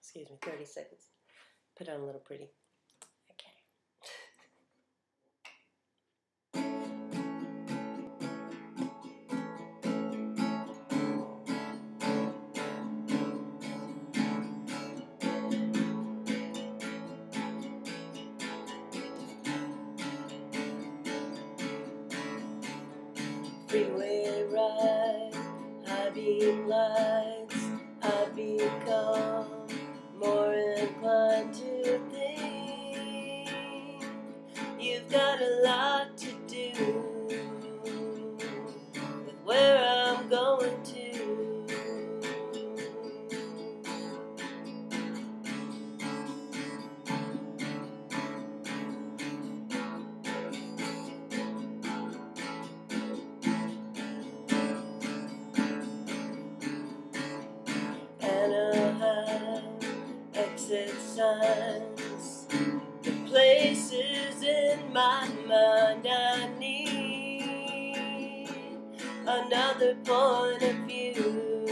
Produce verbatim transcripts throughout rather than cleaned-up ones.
excuse me, thirty seconds. Put on a little pretty. Okay. Freeway ride, high beam lights, I become more inclined to think you've got a lot to do with where I'm going to. Anaheim, exit signs, the places in my mind I need another point of view.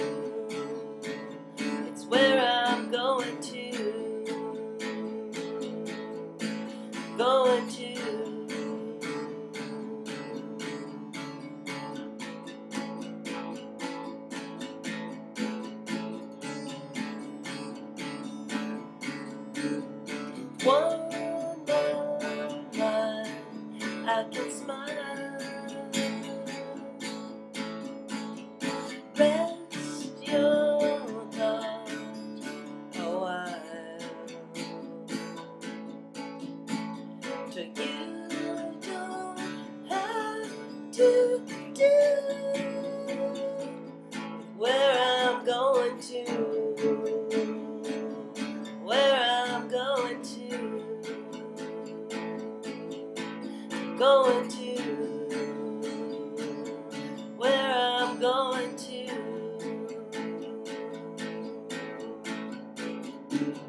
It's where I'm going to, going to. One more line, I can smile. Rest your thought a while. So you don't have to do where I'm going to. Where I'm going to, going to, where I'm going to.